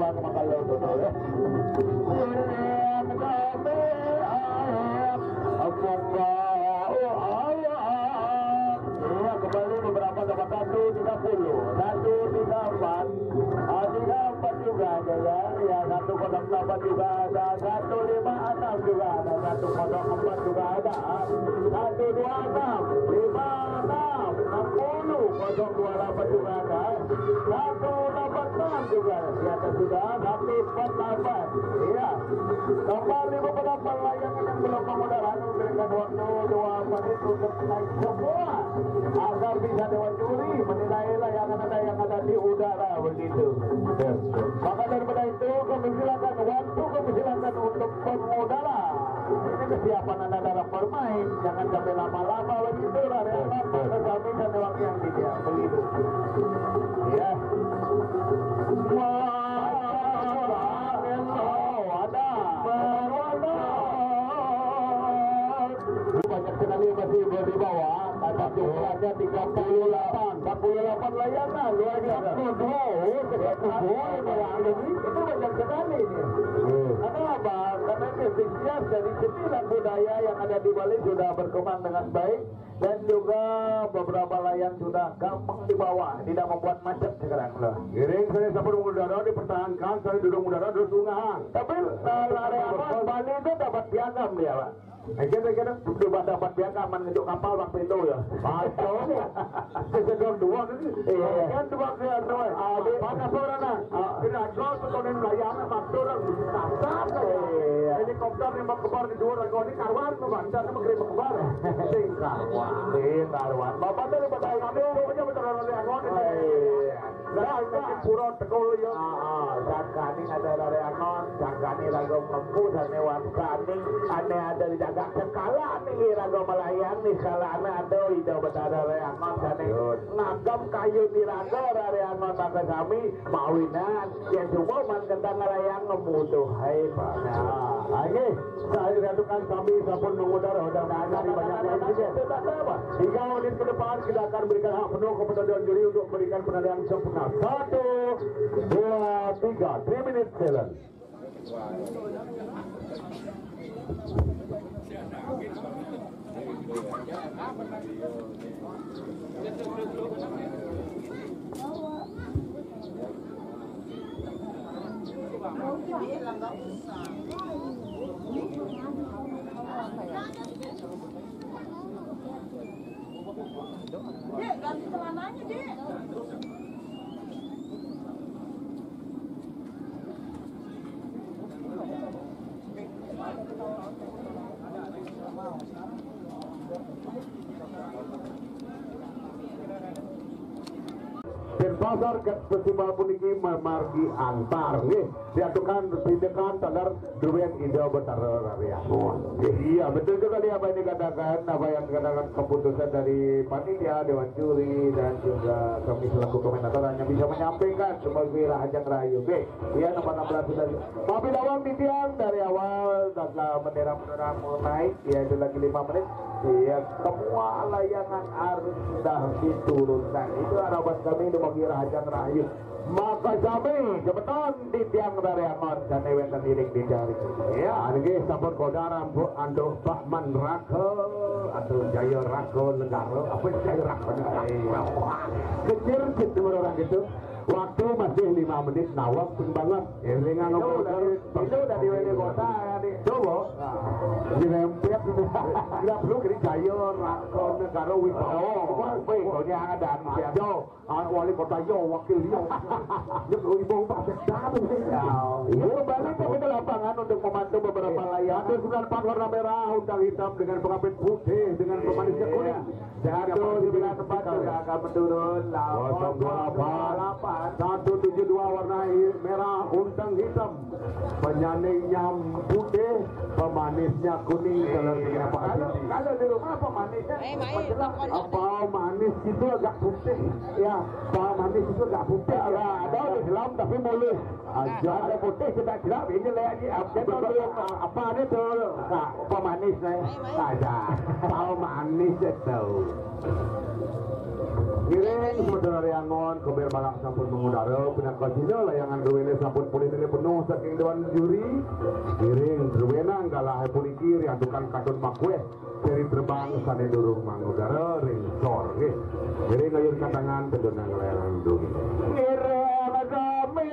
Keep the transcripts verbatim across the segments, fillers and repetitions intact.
bang makalau tu ya. Yang kami ayam apungga ayam. Ya kembali beberapa dapat satu tiga puluh, satu tiga empat, tiga empat juga ada ya. Ya satu kodok dapat juga ada, satu lima enam juga ada, satu kodok empat juga ada, satu dua enam, lima enam, enam puluh kodok dua delapan juga ada, satu dapat enam juga di atas juga, satu empat delapan. Iya, kembali beberapa layangan yang belum kemudahan memberikan waktu dua menit untuk naik semua agar bisa dewan juri menilai layangan ada yang ada di udara begitu. Maka daripada itu kami silakan waktu kami silakan untuk pemudara. Ini kesiapan anda dalam bermain, jangan sampai lama-lama begitu lah. Lama kami dan waktu yang tidak begitu. Ya. Banyak sekali masih di bawah. Ada jumlahnya tiga puluh delapan, empat puluh delapan layangan luar biasa. Itu banyak sekali ini. Kenapa? Karena efisiensi dari sembilan budaya yang ada di Bali sudah berkembang dengan baik dan juga beberapa layang sudah gampang dibawa, tidak membuat macet sekarang loh. Giring saya sampai udara dipertahankan, saya duduk udara terus ungahan. Tapi lari apa Bali itu dapat piagam dia pak. Kira-kira sudah dapat piagam menunjuk kapal waktu itu ya. Macam ni, sesedon dua ni. Iya, kan dua kira dua. Ada mana sorana? Kira kau sekolah layang faktor kasar. Helikopter yang berkebar di dua ragu ni karwan membandar nama kiri berkebar. Karwan, karwan. Bapak dari bapak kami pokoknya betul orang layang ni. Nah, ini pura tegol ya. Ah, jangkani ada layangan, jangkani lagu mampu dan hewan kani, ane ada di jaga sekala nih lagu melayang nih sekala ane ada ide betara layangan dan ngagam kayu di lagu layangan maka kami mawinan yang cuma man kentang layang ngemutuh hai pak. Nah, ini saya ratukan kami sampun mengudara dan ada di banyak yang juga. Tiga menit ke depan kita akan berikan hak penuh kepada dewan juri untuk memberikan penilaian sempurna. Satu, dua, tiga, three minutes seven. Dek, ganti celananya, Dek. Pasar kat festival puniki memargi antar nih diatukan tindakan tandar duwen ide betara area. Iya betul sekali apa yang dikatakan, apa yang dikatakan keputusan dari panitia dewan juri dan juga kami selaku komentator hanya bisa menyampaikan sebagai raja rayu. Oke, iya nomor enam belas sudah. Tapi lawang di tiang dari awal setelah bendera-bendera mulai, ya itu lagi lima menit. Iya semua layangan harus sudah diturunkan. Itu harapan kami untuk bagi raja rayu. Maka kami kebetulan di tiang dari Amon dan Ewen dan Iring di jari. Ya, ini sampun kodara bu ando Bahman Rako atau Jaya Rako Negara. Apa Jaya Rako Negara? Kecil gitu orang gitu. Waktu masih lima menit nawab pun banget. Iringan ngobrol itu udah di wali kota ya di. Coba di rempet tidak perlu kiri Jaya Rako Negara Wibawa. Baik, kalau ada Yo, wali kota Yo, wakil Yo. Ibu pasek dalam Ini kembali kami ke lapangan untuk membantu beberapa layangan. Ada sembilan empat warna merah, undang hitam dengan pengapit putih dengan pemanisnya kuning. Satu sembilan empat juga akan menurun. delapan satu tujuh dua warna merah, undang hitam. Penyanyinya putih, pemanisnya kuning. Kalau kalau di rumah pemanisnya apa manis itu agak putih. Ya, apa manis itu agak putih. ada di dalam tapi mulus. Aja ada putih kita jelas ini lagi apa apa ini tuh kak pemanis nih ada tahu manis itu Ngiring saudara Riangon keber balang sampun mengudara pinakasina layangan ruwene sampun pulih ini penuh saking dewan juri. Ngiring ruwenang kalah puniki riantukan katun makweh seri terbang sane durung mangudara ring sor nggih. Ngiring ayun katangan pedonang layangan dung. Ngiring agame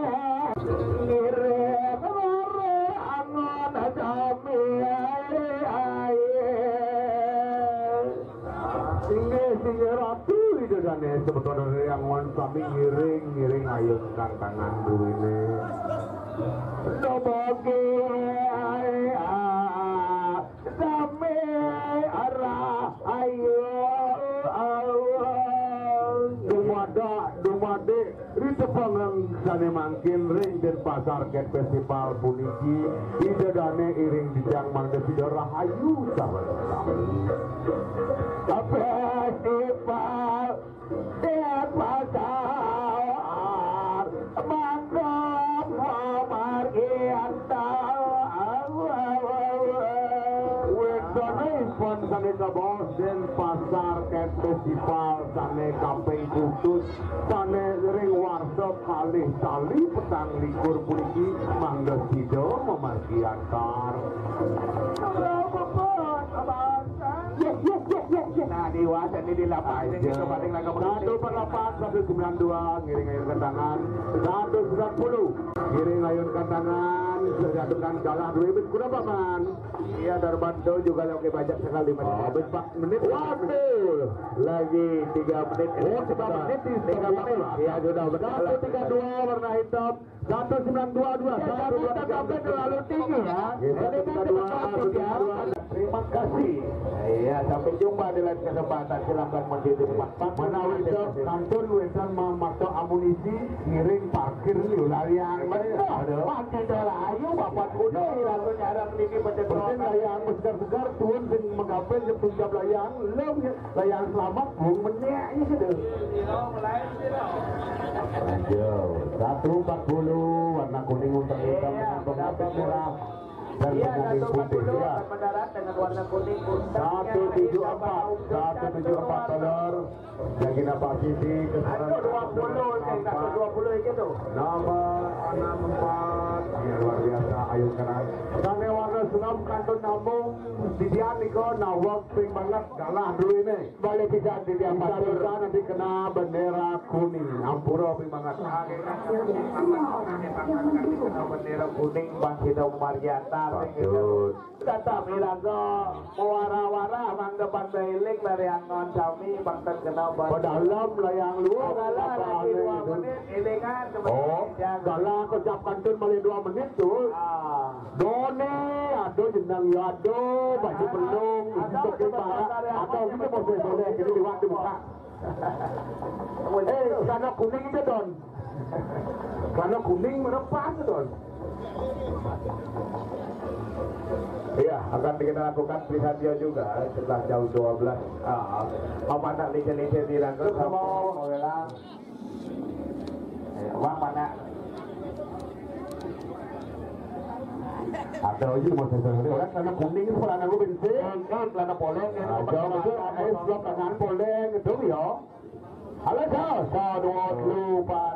ngiring angon agame singgih ratu itu dan sebetulnya yang mon sami ngiring ngiring ayun kantangan duwine doboge sami arah ayo dumada dumade ritepangang sane mangkin ring dan pasar ket festival puniki ide dane iring dijang mangga sida rahayu sahabat festival tiap pasar mangkok margian Pon sane kabos dan pasar ket festival sane kampung khusus sane ring warsa kalih tali petang likur puniki mangga sida memargi antar. Yes, yes, yes, yes, yes. Nah, dewasa ini di lapangan ini kepaling laga satu per lapan satu sembilan dua ngiring ayun kantangan satu sembilan puluh ngiring ayun kantangan sejatuhkan kalah dua menit kuda paman. Iya Darmanto juga lagi banyak sekali menit empat menit waduh lagi tiga menit oh tiga menit di tiga menit ya sudah satu tiga dua warna hitam satu sembilan dua dua satu dua tiga terlalu tinggi ya satu tiga dua terima kasih. Iya, sampai jumpa di lain kesempatan. Silakan menjadi tempat menawi kantor wesan memaksa amunisi ngiring parkir nih larian. Betul. Pakai ayo bapak kuda lalu nyarang niki pencetan layang segar-segar turun sing menggapel jeung tunjab layang leum layang selamat bung meneknya sudah. satu empat puluh warna kuning untuk hitam dengan pengapas merah. Dan iya, kuning satu empat putih puluh ya. akan mendarat dengan warna kuning satu tujuh empat satu tujuh empat dolar Jagina Pasifik satu dua puluh satu dua puluh itu nomor enam empat ya luar biasa ayun kanan sane warna senam kantun nambung didian niko nawak ping banget galah dulu ini balik bisa didian bisa nanti kena bendera kuning ampura ping banget kena bendera kuning Bangsa Marjata Tata Mirago Muara-wara Mangga Pantai Lik Lariangon Sami Bangsa Kena Dalam layang luar lagi dua menit ini kan oh dalam kejap kantun malah dua menit tuh done aduh jenang ya aduh baju pelung untuk gimana atau kita mau boleh jadi di waktu muka eh karena kuning itu don karena kuning menepas don. Iya, akan kita lakukan pilihan dia juga setelah jauh dua belas. Ah, apa nak licin-licin di rangka mau mengelang. Wang mana? Ada lagi mau saya sendiri orang karena kuning itu pelana gue bensin, kan pelana poleng ini. Jauh itu, eh sebelah kanan poleng itu ya. Halo jauh, jauh dua puluh empat.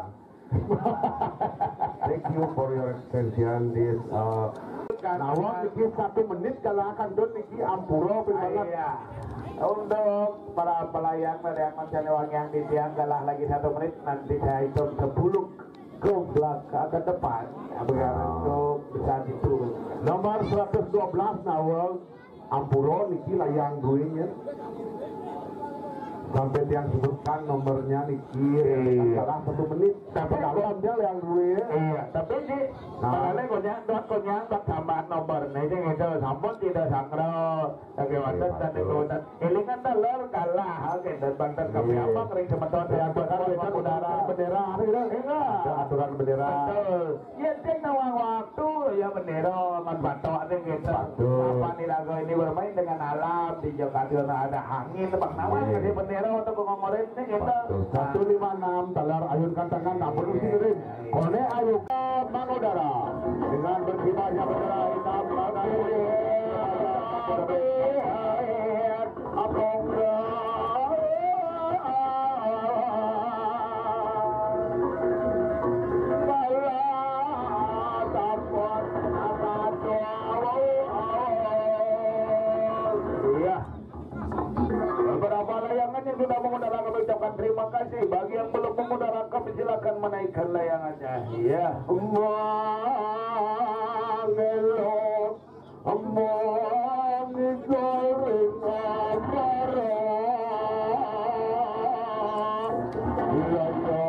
Thank you for your attention this. Uh, Nawak niki satu menit kalau akan don niki ampuro pinbanget. Iya. Untuk para pelayang yang Mancanewangi yang di tiang kalah lagi satu menit nanti saya hitung sepuluh ke belakang ke depan. Agar untuk bisa diturun. Nomor seratus dua belas Nawak ampuro niki layang duenya. Sampai yang sebutkan nomornya niki salah satu menit tapi dalam dia yang dulu iya tapi sih makanya konya dot konya dot tambahan nomor nih yang itu sampun tidak sakro tapi wanten dan itu dan ini kan telur kalah oke dan banten kami apa kering semeton ya bakal beda udara bendera enggak aturan bendera betul ya cek nawang waktu ya bendera man batok ada gitu apa nih lagu ini bermain dengan alam di Jakarta ada angin tebak nawang jadi bendera untuk mengomorin kita satu lima enam talar ayun kantangan namun usirin kone ayun mangudara dengan berkibarnya bendera hitam menaikkan layangannya. Ya. Mangelok, mangigoring amara. Ya ya.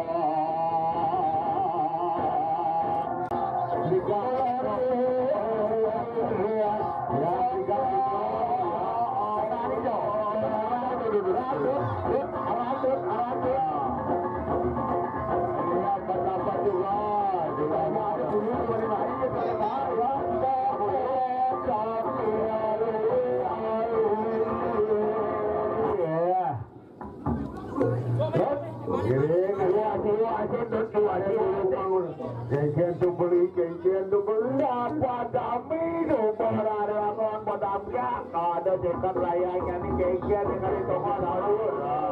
Kengkian tu beli, kengkian tu beli apa dami tu berada lawan padamnya ada dekat layanya ni kengkian dengan itu mana dulu.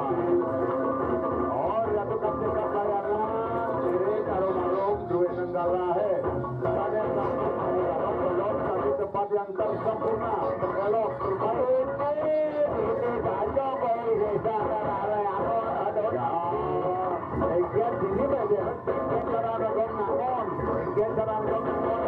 Oh, ya tu kan dekat layanya. Jadi kalau malam dua nenggala he. Ada satu malam belum satu tempat yang tersempurna. Berkelok terbaik ini ini saja bagi desa dan area ada. Kengkian sini saja. Kengkian berada gong Kengkian sarang gong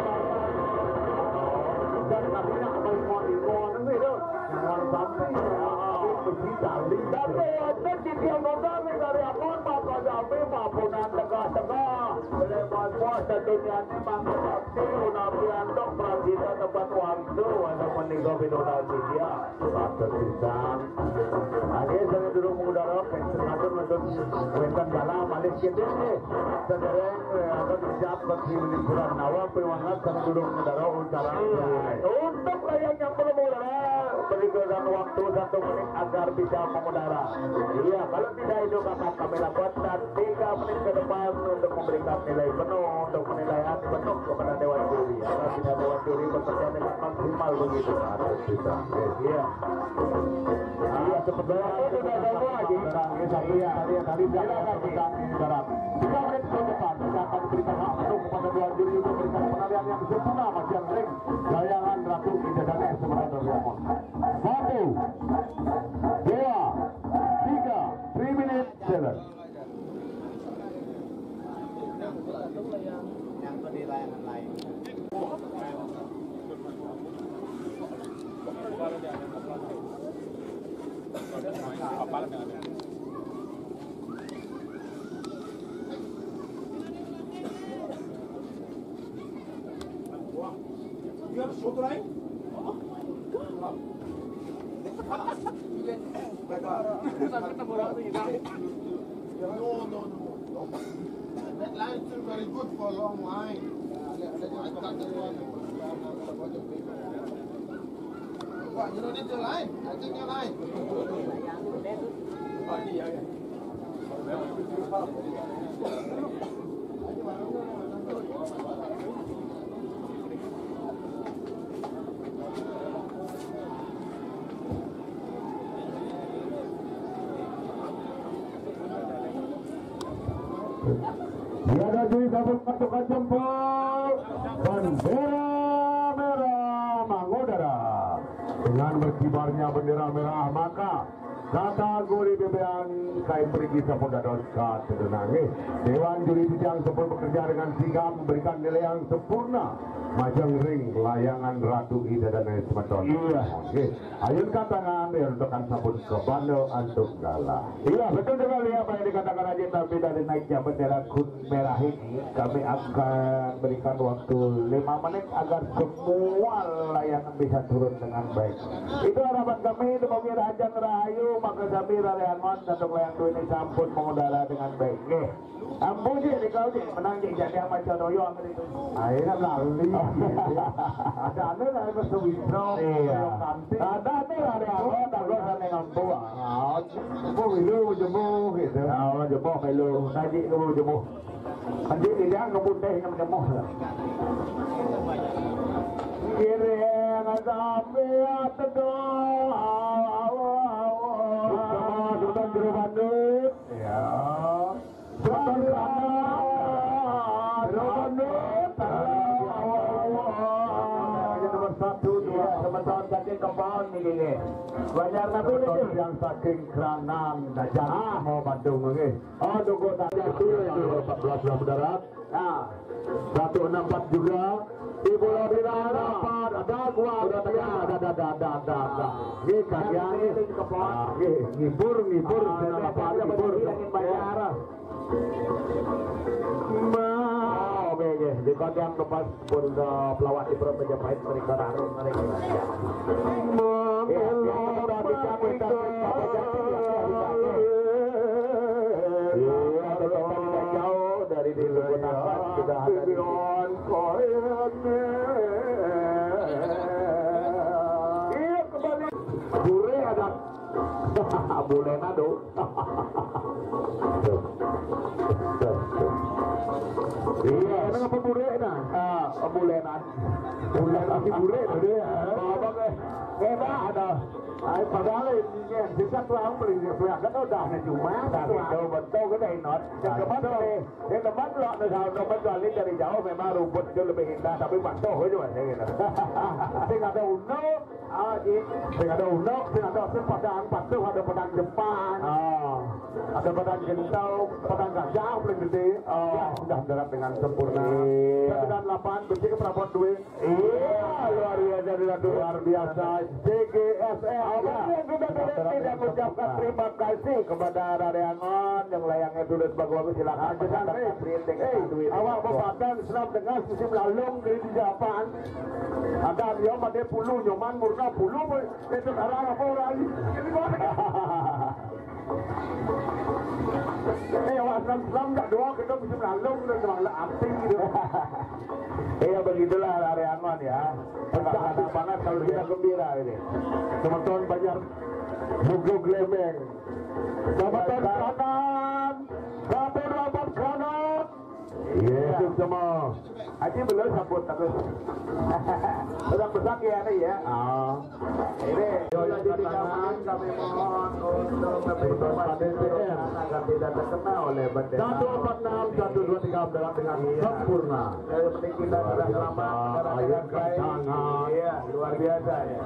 dan kabinet mau dikon itu jangan sampai bersisa tapi ada di tiap modal dari akun maka sampai maupun tengah-tengah lepas puasa dunia ini mangga sakti nabi antok prasida tempat waktu ada menikah bidonasi dia atau pisang ada saya dulu mengudara pensiun atau untuk wentan jalan malik kita ini sedereng akan siap bagi liburan nawab pewangat dan dulu mengudara ucara untuk layang yang belum mengudara berikan waktu satu menit agar bisa mengudara. Iya, kalau tidak itu maka kami lakukan tiga menit ke depan untuk memberikan nilai penuh untuk penilaian penuh kepada Dewan Juri. Agar tidak Dewan Juri bekerja dengan maksimal begitu. Harus bisa. Iya. Iya, sebetulnya itu sudah semua lagi. Satu ya, tadi yang tadi tidak akan sedang ini darat. Tiga menit ke depan kita akan berikan hak penuh kepada Dewan Juri untuk memberikan penilaian yang sempurna macam ring layangan Ratu Ida dan Es sebenarnya Raymond. Satu, dua, tiga, three minutes seven. Yang di layangan lain. You have a short line? No, no, no, no. That line is still very good for a long line. What, you don't need the line? I take your line. Tiada Juri sabut pasukan jempol bendera merah mengudara. Dengan berkibarnya bendera merah maka kategori bebean kain perigi Sapolda Doska terdenangi. Dewan Juri Bidang Sepul bekerja dengan sigap memberikan nilai yang sempurna majang ring layangan Ratu Ida dan Es Meton. Iya. Ayunkan tangan yang untukkan sabun ke Bando Antuk Gala. Iya, betul sekali apa yang dikatakan Haji, tapi dari naiknya bendera kun merah ini kami akan berikan waktu lima menit agar semua layangan bisa turun dengan baik. Itu harapan kami di mobil Raja Rahayu maka kami Rayangon untuk layang ini sampun mengudara dengan baik. Nih, ampun sih di kau sih menang jadi yang macam doyong itu. Akhirnya lali. Ada anu lah itu Suwitro. Iya. Ada anu lah ada apa? Dago sana yang tua. Jemu bilu jemu gitu. Oh jemu bilu. Tadi kamu jemu. Nanti dia ngebut deh jemu lah. Kiri yang sampai atas Sultan Juru Bandung. Ya. Sultan Juru Bandung. Nomor satu dua sebentar saja kembali. naon ini. Wajar na pun Motor yang saking Kranang Dajan mau Bandung nggih. Oh dugo tadi itu empat belas darat. Nah, satu enam empat juga. Ibu Lorina dapat ada gua ada ada ada ada ada ada. Nggih kalian nggih ngibur ngibur dapat ngibur bayar. Mau bege di kandang lepas pun pelawat di Perut Majapahit mereka taruh mereka. Jauh dari di Lubunakan sudah ada di iya kembali bure ada boleh nado iya kenapa bure nah ah bulenan bulenan si bure dia apa kena ada ai padahal ini bisa tuang beli dia kan udah cuma tapi kalau betul cái này nó cái bắt đây cái nó bắt lọt là sao nó bắt lọt lên dari jauh memang rumput itu lebih indah tapi bantau cuma gitu sing ada uno ah sing ada uno sing ada padang patuh ada padang Jepang ah ada padang gentau padang gajah paling gede ya sudah mendarat dengan sempurna sembilan delapan bersih ke perabot duit iya luar biasa luar biasa C G S E tidak mengucapkan terima kasih kepada Radeangon yang layangnya tulis bagus-bagus silakan mendapatkan printing duit awak bapak senam dengan musim lalung dari di Japan ada dia pada puluh nyoman murna puluh itu karena apa orang ini eh awak senam tak doa kita musim lalung dan terang api gitu iya begitulah Radeangon ya sangat banget kalau kita gembira ini teman-teman banyak Buglo Glembeng Jabatan kanan satu rapat kanan iya semua Haji belum sabut terus sedang besar ya nih ya ah ini di kanan kami mohon untuk memberikan agar tidak terkena oleh bendera satu empat enam satu dua tiga dengan dengan sempurna yang penting kita sudah selamat dengan baik iya luar biasa ya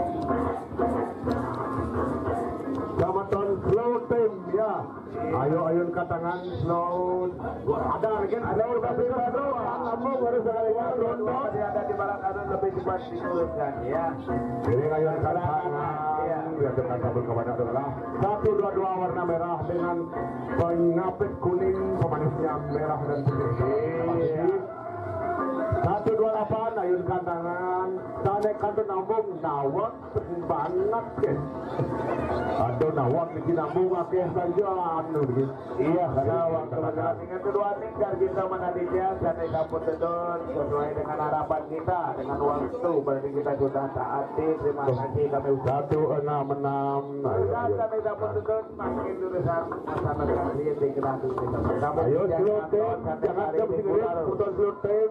Jabatan slow team ya ayo ayun katangan slow ada lagi ada tapi baru kamu baru sekali rondo ada di barat ada lebih cepat diturunkan ya ini ayun katangan ya dengan kabel kepada adalah satu dua dua warna merah dengan pengapit kuning pemanisnya merah dan putih satu dua delapan ayun kantangan tanek kantor nambung nawak banget kan aduh nawak di nambung akeh saja anu iya karena waktu pertandingan kedua tinggal kita menantinya tanek kaput dedon sesuai dengan harapan kita dengan waktu berarti kita sudah taati terima kasih kami satu enam enam tanek kaput dedon makin jurusan masyarakat yang dikenal kita ayo slow team jangan kemudian putar slow team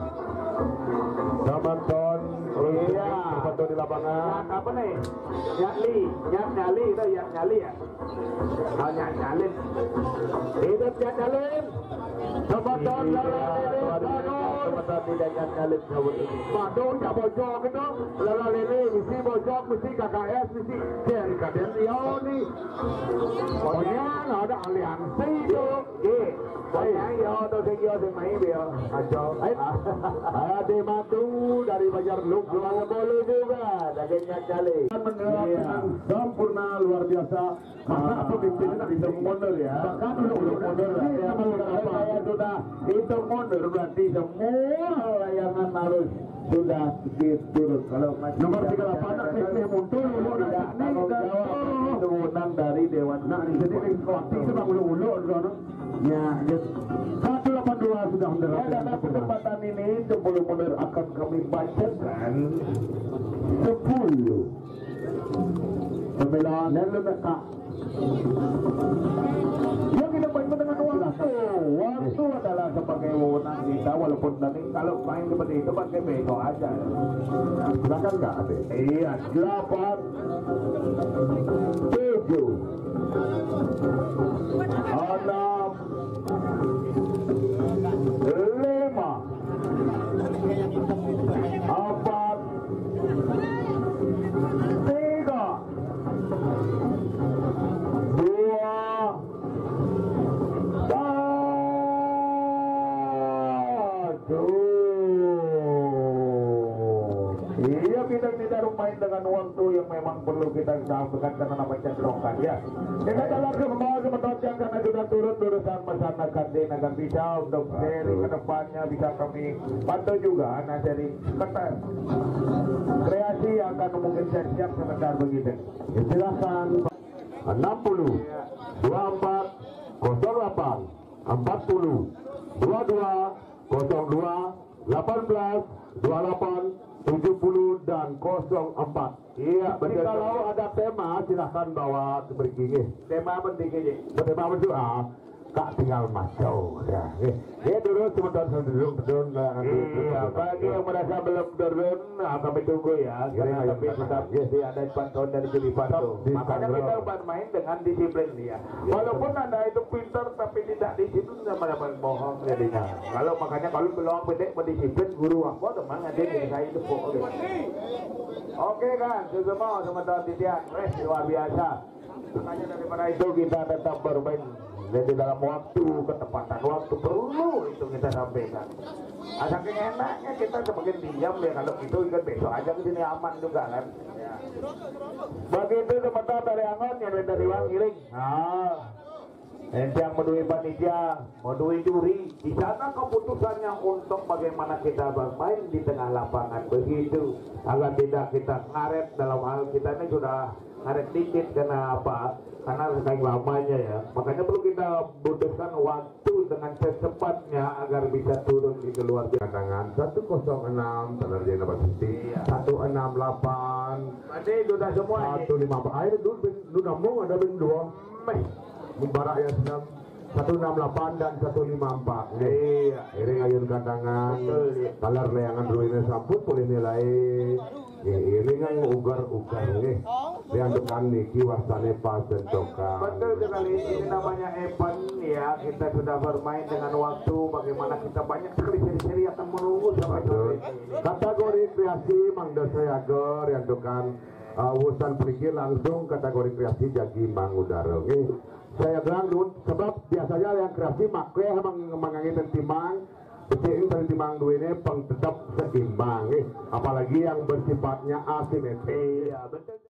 Jabatan iya betul di lapangan apa nih nyali nyak nyali itu yang nyali ya oh nyak nyalin itu nyak nyalin Jabatan Jabatan tidak nyak nyalin Bandung ya bojok itu lala lele misi bojok misi K K S misi Ken Kaden Rio nih pokoknya ada aliansi itu iya pokoknya ya itu segio semain dia ajo ada matu dari Banjar Luk juga boleh juga dagingnya kali dengan sempurna luar biasa masa pemimpinnya bisa mundur ya bahkan dulu mundur ya saya sudah itu mundur berarti semua layangan harus sudah diturun kalau nomor tiga puluh delapan ini mundur tidak tanggung jawab kewenangan dari Dewan nah di sini waktu itu bang ulu-ulu ya satu delapan dua sudah mendarat dalam kesempatan ini sepuluh mundur akan kami bacakan sepuluh pembelaan dan lembaga yang kita main dengan waktu waktu adalah sebagai wewenang kita walaupun nanti kalau main seperti itu pakai bego aja silakan nggak ada iya delapan tujuh enam lima empat tiga Iya, kita tidak bermain dengan waktu yang memang perlu kita sampaikan karena nama cenderungkan ya. Kita dalam semua sementara karena sudah turun urusan masyarakat di agar bisa untuk seri kedepannya bisa kami pantau juga. Nah jadi kata kreasi yang akan memungkinkan siap sebentar begitu. Ya, silakan. enam puluh dua puluh empat nol delapan empat puluh dua puluh dua nol dua delapan belas dua puluh delapan tujuh puluh dan nol empat. Iya betul. Kalau ada tema silahkan bawa ke bergigi. Tema penting ini. Tema berdoa. Kak tinggal masuk ya. Ya dulu sebentar dulu turun. Iya bagi yang merasa belum turun kami tunggu ya. Karena tapi tetap ada pantauan dari Jelipan tuh. Makanya kita bermain dengan disiplin ya. Walaupun anda itu pintar tapi tidak disiplin sama dapat bohong jadinya. Kalau makanya kalau belum pendek berdisiplin guru aku teman ada yang saya itu bohong. Oke kan, semua sementara titian, res luar biasa. Makanya daripada itu kita tetap bermain. Jadi dalam waktu ketepatan waktu perlu itu kita sampaikan. Saking enaknya kita semakin diam ya kalau itu kan besok aja ke sini aman juga kan. Ya. Begitu sementara dari angon yang dari Wang Giring. Nah, yang menduwi panitia, menduwi juri. Di sana keputusannya untuk bagaimana kita bermain di tengah lapangan begitu agar tidak kita ngaret dalam hal kita ini sudah ngaret dikit karena apa? Karena saking lamanya ya, makanya perlu kita butuhkan waktu dengan secepatnya agar bisa turun di keluar cadangan. Satu kosong enam Tanarjaya Nabasiti, satu enam delapan. Tadi sudah semua. Satu lima air dulu dulu nambung ada bin dua. Meh, mubarak ya senam. Satu enam delapan dan satu lima empat. Iya, ini ayun cadangan. Kalar leangan dulu ini samput boleh nilai. Ya, ini kan ugar-ugar nih. Yang depan niki wasane pas tentokan. Betul sekali, ini namanya Evan ya. Kita sudah bermain dengan waktu. Bagaimana kita banyak sekali seri-seri akan menunggu sampai sore ini. Kategori kreasi Mang Dosa Yager yang dekan uh, wusan perikir langsung kategori kreasi Jagi Mang Udara. Nih, saya bilang sebab biasanya yang kreasi makwe emang mengangin timang. Betul dari timang dua ini peng tetap seimbang, eh. Apalagi yang bersifatnya asimetris. Ya, betul.